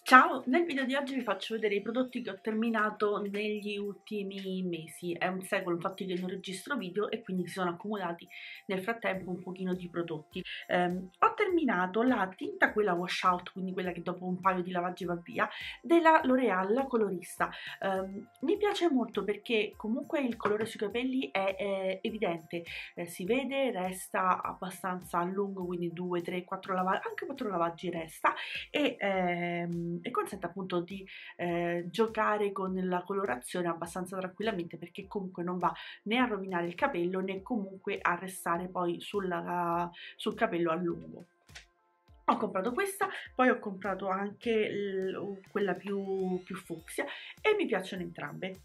Ciao, nel video di oggi vi faccio vedere i prodotti che ho terminato negli ultimi mesi. È un secolo infatti che non registro video e quindi si sono accumulati nel frattempo un pochino di prodotti. Ho terminato la tinta, quella wash out, quindi quella che dopo un paio di lavaggi va via, della L'Oreal Colorista. Mi piace molto perché comunque il colore sui capelli è evidente, si vede, resta abbastanza a lungo, quindi 2, 3, 4 lavaggi, anche 4 lavaggi resta e consente appunto di giocare con la colorazione abbastanza tranquillamente, perché comunque non va né a rovinare il capello né comunque a restare poi sul capello a lungo. Ho comprato questa, poi ho comprato anche quella più fucsia e mi piacciono entrambe.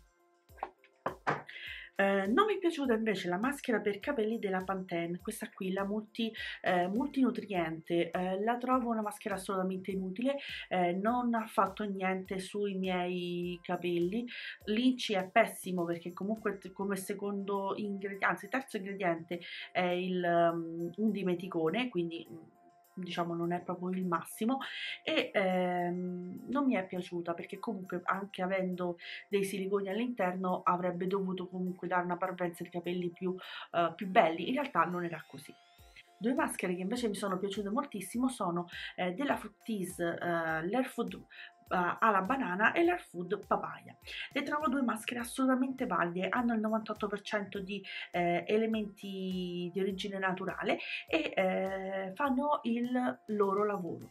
Non mi è piaciuta invece la maschera per capelli della Pantene, questa qui, la multinutriente. La trovo una maschera assolutamente inutile, non ha fatto niente sui miei capelli. L'inci è pessimo perché comunque come secondo ingrediente, anzi terzo ingrediente è un dimeticone, quindi diciamo non è proprio il massimo, e non mi è piaciuta perché comunque anche avendo dei siliconi all'interno avrebbe dovuto comunque dare una parvenza di capelli più belli. In realtà non era così. Due maschere che invece mi sono piaciute moltissimo sono della Fructis, l'Air Food alla banana e l'Air Food papaya. Le trovo due maschere assolutamente valide, hanno il 98% di elementi di origine naturale e fanno il loro lavoro.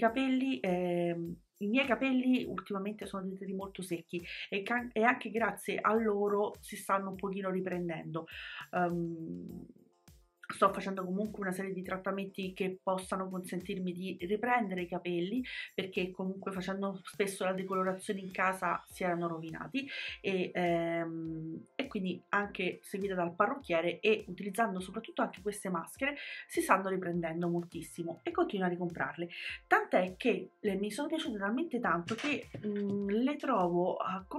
I miei capelli ultimamente sono diventati molto secchi e anche grazie a loro si stanno un pochino riprendendo. Sto facendo comunque una serie di trattamenti che possano consentirmi di riprendere i capelli, perché comunque facendo spesso la decolorazione in casa si erano rovinati e quindi anche seguita dal parrucchiere e utilizzando soprattutto anche queste maschere si stanno riprendendo moltissimo e continuo a ricomprarle, tant'è che mi sono piaciute talmente tanto che le trovo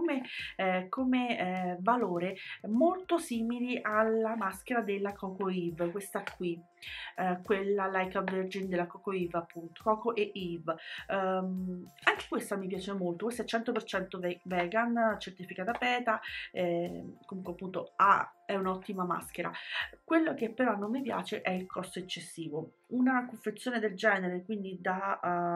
come valore molto simili alla maschera della Coco Eve, questa qui, quella Like a Virgin della Coco Eve, appunto, Coco e Eve. Anche questa mi piace molto, questa è 100% vegan, certificata PETA, comunque appunto è un'ottima maschera. Quello che però non mi piace è il costo eccessivo. Una confezione del genere, quindi da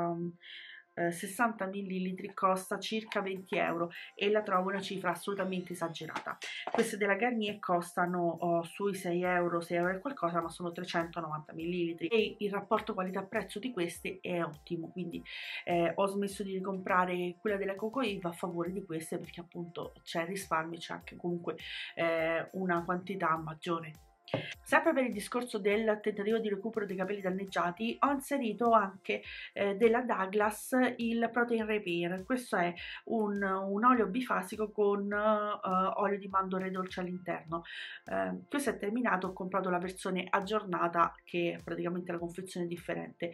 60 ml, costa circa 20 euro e la trovo una cifra assolutamente esagerata. Queste della Garnier costano sui 6 euro, 6 euro e qualcosa, ma sono 390 ml e il rapporto qualità-prezzo di queste è ottimo, quindi ho smesso di ricomprare quella della Coco Eve a favore di queste, perché appunto c'è risparmio, c'è anche comunque una quantità maggiore. Sempre per il discorso del tentativo di recupero dei capelli danneggiati, ho inserito anche della Douglas il Protein Repair. Questo è un olio bifasico con olio di mandorle dolce all'interno. Questo è terminato, ho comprato la versione aggiornata, che è praticamente la confezione differente.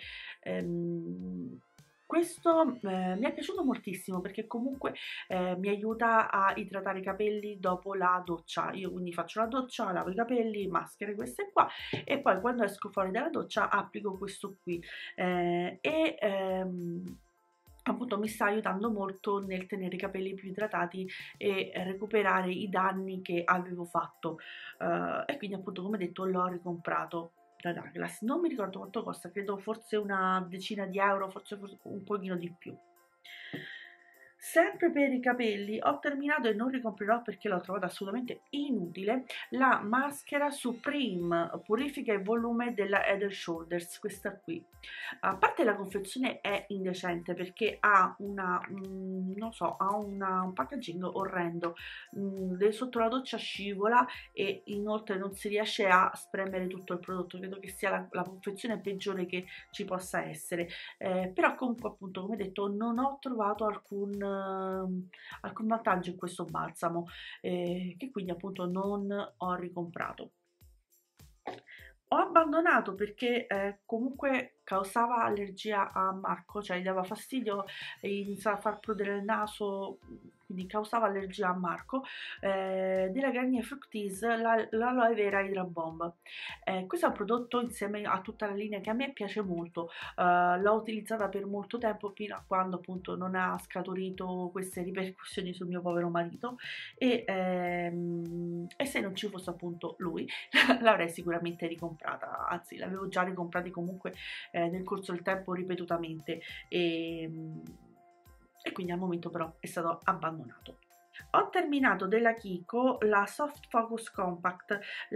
Questo mi è piaciuto moltissimo perché comunque mi aiuta a idratare i capelli dopo la doccia. Io quindi faccio la doccia, lavo i capelli, maschere queste qua e poi quando esco fuori dalla doccia applico questo qui appunto mi sta aiutando molto nel tenere i capelli più idratati e recuperare i danni che avevo fatto, e quindi appunto come detto l'ho ricomprato da Douglas. Non mi ricordo quanto costa, credo forse una decina di euro, forse un pochino di più. Sempre per i capelli ho terminato e non ricomprerò perché l'ho trovata assolutamente inutile la maschera Supreme Purifica e Volume della Head & Shoulders, questa qui. A parte la confezione è indecente perché ha non so, ha un packaging orrendo, sotto la doccia scivola e inoltre non si riesce a spremere tutto il prodotto. Credo che sia la confezione peggiore che ci possa essere, però comunque appunto come detto non ho trovato alcun vantaggio in questo balsamo, che quindi appunto non ho ricomprato. Ho abbandonato perché comunque causava allergia a Marco, cioè gli dava fastidio e iniziava a far prudere il naso, quindi causava allergia a Marco, della Garnier Fructis, l'aloe vera Hydra Bomb. Questo è un prodotto insieme a tutta la linea che a me piace molto. L'ho utilizzata per molto tempo fino a quando appunto non ha scaturito queste ripercussioni sul mio povero marito e se non ci fosse appunto lui l'avrei sicuramente ricomprata, anzi l'avevo già ricomprata comunque nel corso del tempo ripetutamente e quindi al momento però è stato abbandonato. Ho terminato della Kiko la Soft Focus Compact,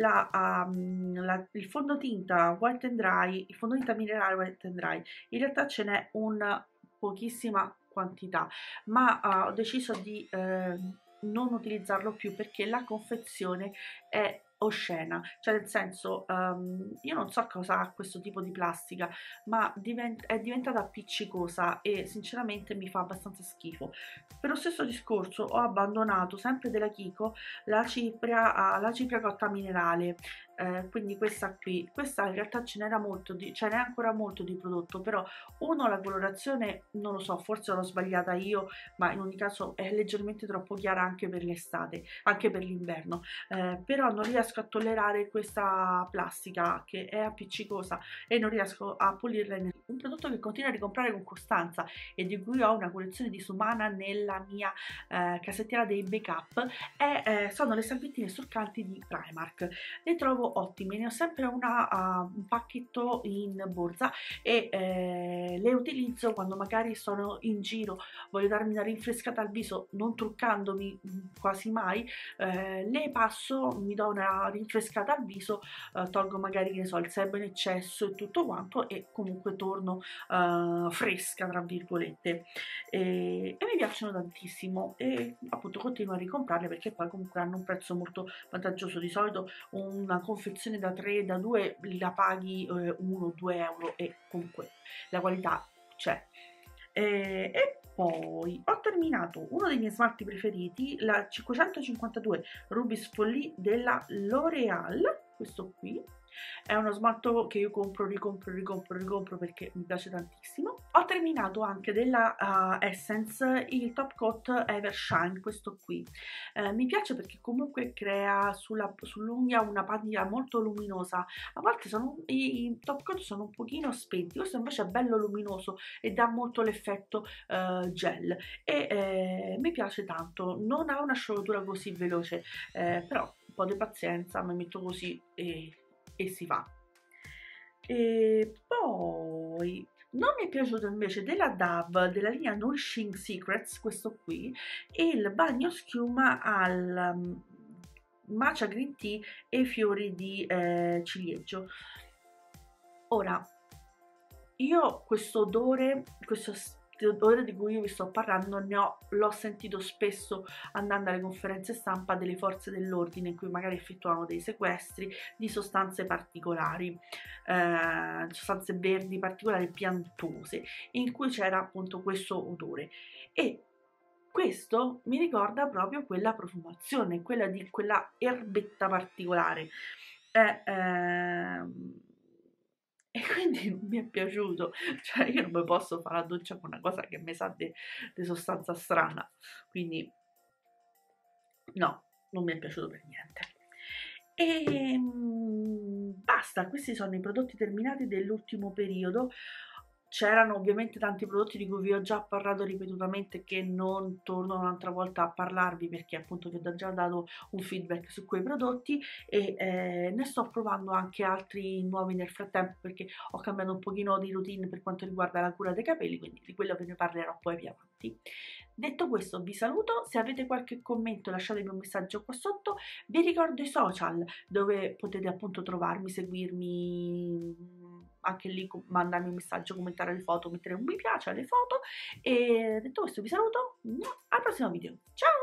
il fondotinta Wet n Dry, il fondotinta minerale Wet n Dry. In realtà ce n'è una pochissima quantità, ma ho deciso di non utilizzarlo più perché la confezione è oscena, cioè nel senso io non so cosa ha questo tipo di plastica, ma è diventata appiccicosa e sinceramente mi fa abbastanza schifo. Per lo stesso discorso ho abbandonato sempre della Kiko la cipria cotta minerale, quindi questa qui, questa in realtà ce n'è ancora molto di prodotto, però uno, la colorazione non lo so, forse l'ho sbagliata io, ma in ogni caso è leggermente troppo chiara anche per l'estate, anche per l'inverno, però non riesco a tollerare questa plastica che è appiccicosa e non riesco a pulirla. Un prodotto che continuo a ricomprare con costanza e di cui ho una collezione di Sumana nella mia cassettiera dei backup sono le salviettine struccanti di Primark. Le trovo ottime, ne ho sempre un pacchetto in borsa e le utilizzo quando magari sono in giro, voglio darmi una rinfrescata al viso non truccandomi quasi mai, le passo, mi do una rinfrescata al viso, tolgo magari, che ne so, il sebo in eccesso e tutto quanto e comunque torno fresca tra virgolette e mi piacciono tantissimo e appunto continuo a ricomprarle perché poi comunque hanno un prezzo molto vantaggioso. Di solito una confezione da 3, da 2 la paghi 1-2 euro e comunque la qualità c'è. E poi ho terminato uno dei miei smalti preferiti, la 552 Rubis Folie della L'Oreal, questo qui. È uno smalto che io ricompro perché mi piace tantissimo. Ho terminato anche della Essence il Top Coat Evershine, questo qui. Mi piace perché comunque crea sull'unghia una patina molto luminosa. A volte i Top Coat sono un pochino spenti, questo invece è bello luminoso e dà molto l'effetto gel e mi piace tanto. Non ha una sciolatura così veloce, però un po' di pazienza, mi metto così e si fa. E poi non mi è piaciuto invece della Dove, della linea Nourishing Secrets, questo qui, il bagno schiuma al matcha green tea e fiori di ciliegio. Ora, io questo odore di cui io vi sto parlando l'ho sentito spesso andando alle conferenze stampa delle forze dell'ordine in cui magari effettuavano dei sequestri di sostanze particolari, sostanze verdi particolari piantose, in cui c'era appunto questo odore e questo mi ricorda proprio quella profumazione, quella di quella erbetta particolare. E quindi non mi è piaciuto, cioè io non mi posso fare la doccia con una cosa che mi sa di sostanza strana, quindi no, non mi è piaciuto per niente. E basta, questi sono i prodotti terminati dell'ultimo periodo. C'erano ovviamente tanti prodotti di cui vi ho già parlato ripetutamente che non torno un'altra volta a parlarvi perché appunto vi ho già dato un feedback su quei prodotti e ne sto provando anche altri nuovi nel frattempo perché ho cambiato un pochino di routine per quanto riguarda la cura dei capelli, quindi di quello ve ne parlerò poi più avanti. Detto questo vi saluto, se avete qualche commento lasciatemi un messaggio qua sotto, vi ricordo i social dove potete appunto trovarmi, seguirmi, anche lì mandarmi un messaggio, commentare le foto, mettere un mi piace alle foto e detto questo vi saluto, al prossimo video, ciao!